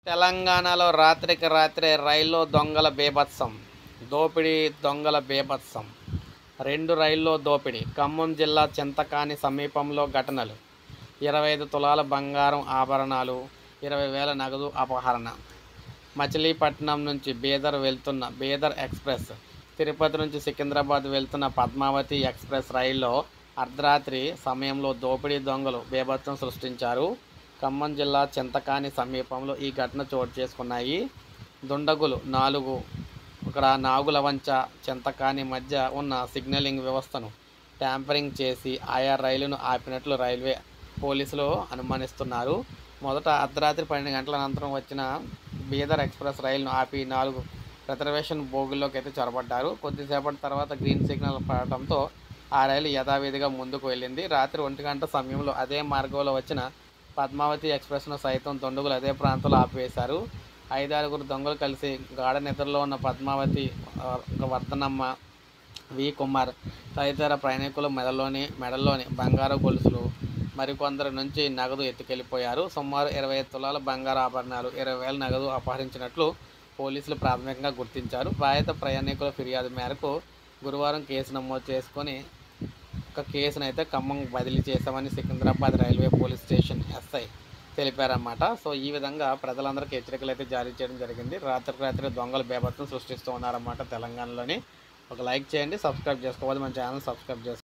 తెలంగాణలో రాత్రికి రాత్రే రైల్లో దొంగల బీభత్సం. దోపిడీ దొంగల బీభత్సం. 2 రైల్లో దోపిడీ. ఖమ్మం జిల్లా చింతకాని సమీపంలో ఘటనలు. 25 తులాల బంగారం ఆభరణాలు, 20,000 నగదు అపహరణ. మచిలీపట్నం నుంచి బీదర్ వెళ్తున్న బీదర్ ఎక్స్ప్రెస్, తిరుపతి నుంచి సికింద్రాబాద్ వెళ్తున్న పద్మావతి ఎక్స్ప్రెస్ రైల్లో అర్ధరాత్రి సమయంలో దోపిడీ దొంగలు బీభత్సం సృష్టించారు. ఖమ్మం జిల్లా చింతకాని సమీపంలో ఈ ఘటన చోటు చేసుకున్నాయి. దుండగులు నాగులవంచ చింతకాని మధ్య ఉన్న సిగ్నలింగ్ వ్యవస్థను ట్యాంపరింగ్ చేసి ఆయా రైలును ఆపినట్లు రైల్వే పోలీసులు అనుమానిస్తున్నారు. మొదట అర్ధరాత్రి 12 గంటల అనంతరం వచ్చిన బీదర్ ఎక్స్ప్రెస్ రైలును ఆపి 4 రిజర్వేషన్ బోగీల్లోకి అయితే చొరబడ్డారు. కొద్దిసేపటి తర్వాత గ్రీన్ సిగ్నల్ పడటంతో ఆ రైలు యథావిధిగా ముందుకు వెళ్ళింది. రాత్రి 1 గంట సమయంలో అదే మార్గంలో వచ్చిన పద్మావతి ఎక్స్ప్రెస్ను సైతం దుండగులు అదే ప్రాంతంలో ఆపివేశారు. 5-6 దొంగలు కలిసి గాఢ నిద్రలో ఉన్న పద్మావతి, వర్ధనమ్మ, వి కుమార్ తదితర ప్రయాణికుల మెడల్లోని బంగారు గొలుసులు, మరికొందరి నుంచి నగదు ఎత్తుకెళ్లిపోయారు. సుమారు 25 తులాల బంగారు ఆభరణాలు, 20,000 నగదు అపహరించినట్లు పోలీసులు ప్రాథమికంగా గుర్తించారు. బాధిత ప్రయాణికుల ఫిర్యాదు మేరకు గురువారం కేసు నమోదు చేసుకొని కేసునైతే ఖమ్మం బదిలీ చేశామని Secunderabad railway police station SI తెలిపారన్నమాట. సో ఈ విధంగా ప్రజలందరికీ హెచ్చరికలు అయితే జారీ చేయడం జరిగింది. రాత్రి దొంగలు బీభత్సం సృష్టిస్తూ ఉన్నారన్నమాట తెలంగాణలోని. ఒక లైక్ చేయండి, సబ్స్క్రైబ్ చేసుకోవాలి, మన ఛానల్ సబ్స్క్రైబ్ చేసుకోవాలి.